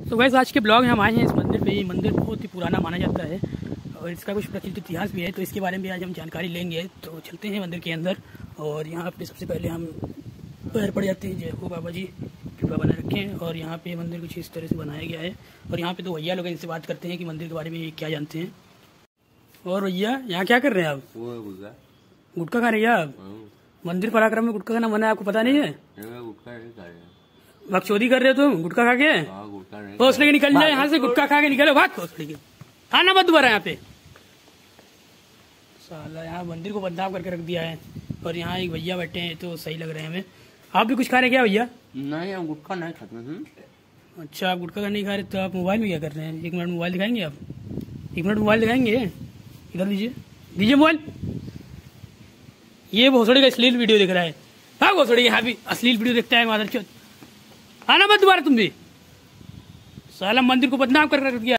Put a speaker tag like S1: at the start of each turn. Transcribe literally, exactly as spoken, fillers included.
S1: तो वैसे आज के ब्लॉग में हम आए हैं इस मंदिर पे। ये मंदिर बहुत ही पुराना माना जाता है और इसका कुछ प्रचलित इतिहास भी है, तो इसके बारे में आज हम जानकारी लेंगे। तो चलते हैं मंदिर के अंदर और यहाँ पे सबसे पहले हम पैर पड़ जाते हैं। जय हो बाबा जी, कृपा बना रखें। और यहाँ पे मंदिर कुछ इस तरह से बनाया गया है और यहाँ पे तो भैया लोग इनसे बात करते हैं कि मंदिर के बारे में ये क्या जानते हैं। और भैया यहाँ क्या कर रहे हैं आप? गुटखा खा रहे हैं आप? मंदिर पराक्रम में गुटखा खाना मना है, आपको पता नहीं है? बकचोदी कर रहे हो तुम गुटखा खा के? घोसले के निकल जाए यहाँ से, गुटखा खा के निकलो, भाग घोसले के। खाना मत दोबारा यहाँ पे। साला यहाँ मंदिर को बदनाम करके रख दिया है। और यहाँ एक भैया बैठे हैं तो सही लग रहे हैं हमें। आप भी कुछ खा रहे क्या भैया?
S2: नहीं, हम गुटखा नहीं खाते।
S1: अच्छा, आप गुटखा का नहीं खा रहे तो आप मोबाइल में क्या कर रहे हैं? एक मिनट मोबाइल दिखाएंगे आप? एक मिनट मोबाइल दिखाएंगे? इधर दीजिए, दीजिए मोबाइल। ये भोसड़ी का अश्लील वीडियो दिख रहा है। हाँ भोसड़ी यहाँ भी अश्लील वीडियो देखता है मादरचोद। आना मत दोबारा तुम भी। साला मंदिर को बदनाम कर रख दिया।